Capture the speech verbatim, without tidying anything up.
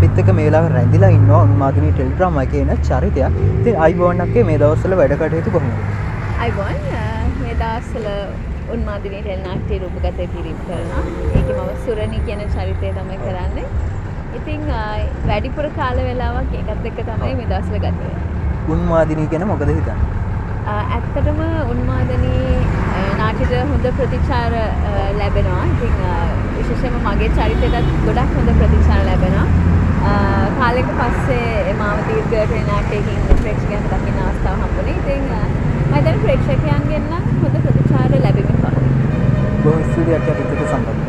අපිත් එක්ක මේ වෙලාවේ රැඳිලා ඉන්නවා උන්මාදිනී ටෙලිඩ්‍රාමා එකේ එන චරිතයක්. ඉතින් අයිබෝන් අක්කේ මේ දවස්වල වැඩ කටයුතු කොහොමද? අයිබෝන් මේ දවස්වල උන්මාදිනී ටෙලිනාට්‍ය රූපගත කිරීම කරනවා. ඒකේ මම සුරණි කියන චරිතය තමයි කරන්නේ. ඉතින් වැඩිපුර කාල වේලාවක් ඒකත් එක්ක තමයි මේ දවස්වල ගත වෙන්නේ. උන්මාදිනී ගැන මොකද හිතන්නේ? ඇත්තටම උන්මාදිනී නාට්‍යෙට හොඳ ප්‍රතිචාර ලැබෙනවා. ඉතින් විශේෂයෙන්ම මගේ චරිතයටත් ගොඩක් හොඳ ප්‍රතිචාර ලැබෙනවා. කාලයක පස්සේ මාව දීර්ඝ ටෙලිනාට්‍යයකින් ප්‍රේක්ෂකයන්ට දකින්න අවස්ථාව හම්බුනේ. ඉතින් මම හිතන්නේ ප්‍රේක්ෂකයන්ගෙන් නම් හොඳ ප්‍රතිචාර ලැබෙමින් පවතී. බොහොම ස්තුතියි අක්කා පිටට සම්බන්ධ